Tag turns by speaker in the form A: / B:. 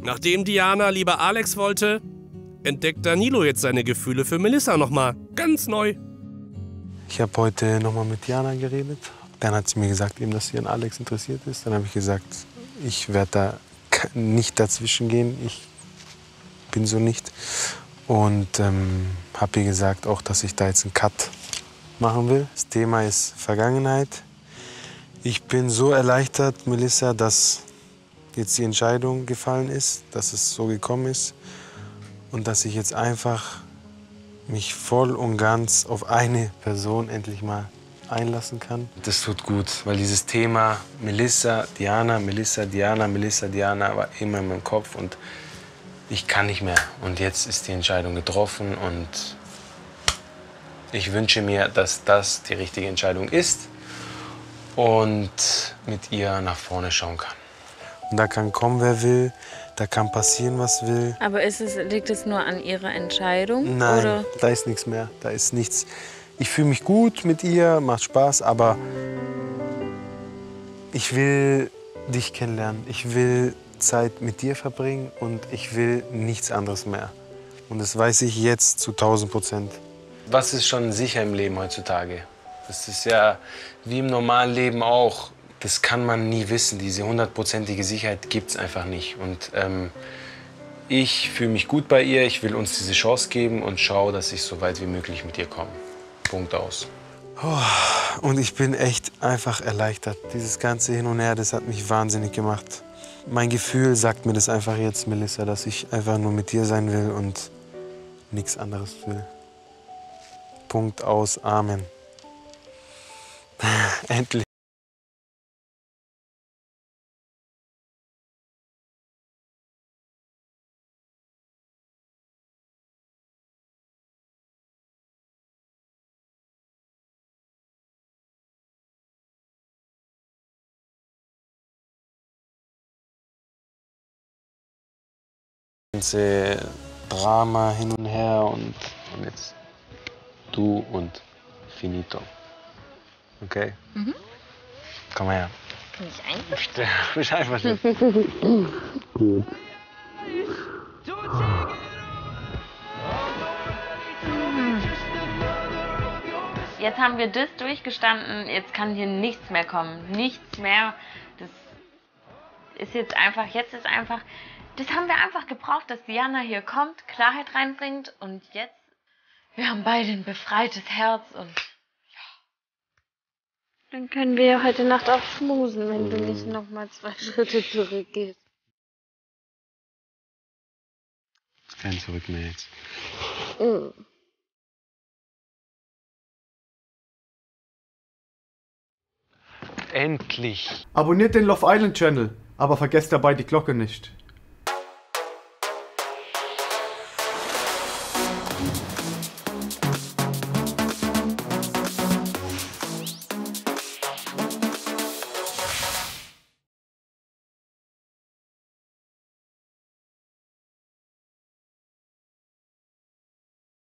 A: Nachdem Diana lieber Alex wollte, entdeckt Danilo jetzt seine Gefühle für Melissa nochmal. Ganz neu.
B: Ich habe heute nochmal mit Diana geredet. Dann hat sie mir gesagt, eben, dass sie an Alex interessiert ist. Dann habe ich gesagt, ich werde da nicht dazwischen gehen. Ich bin so nicht. Und habe ihr gesagt auch, dass ich da jetzt einen Cut machen will. Das Thema ist Vergangenheit. Ich bin so erleichtert, Melissa, dass jetzt die Entscheidung gefallen ist, dass es so gekommen ist und dass ich jetzt einfach mich voll und ganz auf eine Person endlich mal einlassen kann. Das tut gut, weil dieses Thema Melissa, Diana, Melissa, Diana, Melissa, Diana war immer in meinem Kopf und ich kann nicht mehr. Und jetzt ist die Entscheidung getroffen und ich wünsche mir, dass das die richtige Entscheidung ist und mit ihr nach vorne schauen kann. Und da kann kommen, wer will, da kann passieren, was will.
C: Aber liegt es nur an Ihrer Entscheidung?
B: Nein,
C: oder?
B: Da ist nichts mehr, da ist nichts. Ich fühle mich gut mit ihr, macht Spaß, aber ich will dich kennenlernen. Ich will Zeit mit dir verbringen und ich will nichts anderes mehr. Und das weiß ich jetzt zu 1000%. Was ist schon sicher im Leben heutzutage? Das ist ja wie im normalen Leben auch. Das kann man nie wissen. Diese 100%ige Sicherheit gibt es einfach nicht. Und ich fühle mich gut bei ihr. Ich will uns diese Chance geben und schaue, dass ich so weit wie möglich mit ihr komme. Punkt aus. Oh, und ich bin echt einfach erleichtert. Dieses ganze Hin und Her, das hat mich wahnsinnig gemacht. Mein Gefühl sagt mir das einfach jetzt, Melissa, dass ich einfach nur mit dir sein will und nichts anderes will. Punkt aus. Amen. Endlich. Das ganze Drama hin und her und jetzt du und finito. Okay? Mhm. Komm her.
C: Bin ich einverstanden?
B: Bist einverstanden? Gut.
C: Jetzt haben wir das durchgestanden, jetzt kann hier nichts mehr kommen. Nichts mehr. Das ist jetzt einfach, das haben wir einfach gebraucht, dass Diana hier kommt, Klarheit reinbringt und jetzt, wir haben beide ein befreites Herz und ja. Dann können wir ja heute Nacht auch schmusen, wenn du nicht noch mal 2 Schritte zurückgehst.
B: Kein Zurück mehr jetzt. Endlich.
D: Abonniert den Love Island Channel, aber vergesst dabei die Glocke nicht.